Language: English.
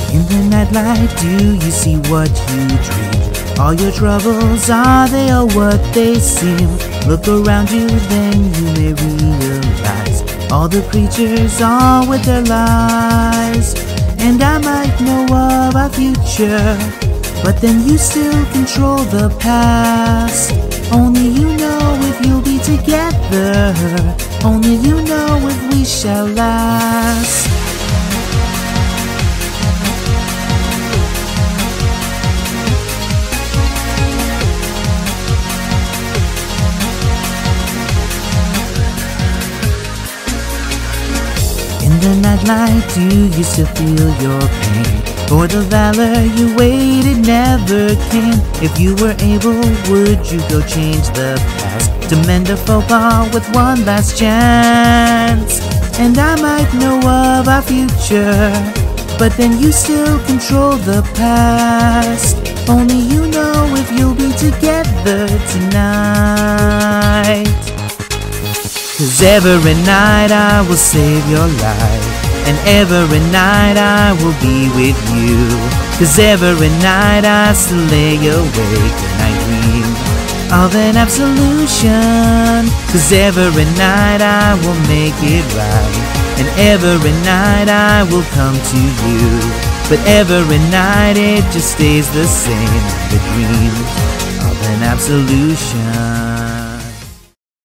In the nightlight, do you see what you dream? All your troubles, are they or what they seem? Look around you, then you may realize all the creatures are with their lies. And I might know of our future, but then you still control the past. Only you know if you'll be together. Only you know if we shall last. In the nightlight, do you still feel your pain? For the valor you waited never came. If you were able, would you go change the past to mend a faux pas with one last chance? And I might know of our future, but then you still control the past. Only you know if you'll be together tonight. 'Cause every night I will save your life, and every night I will be with you. 'Cause every night I still lay awake and I dream of an absolution. 'Cause every night I will make it right, and every night I will come to you. But every night it just stays the same, the dream of an absolution.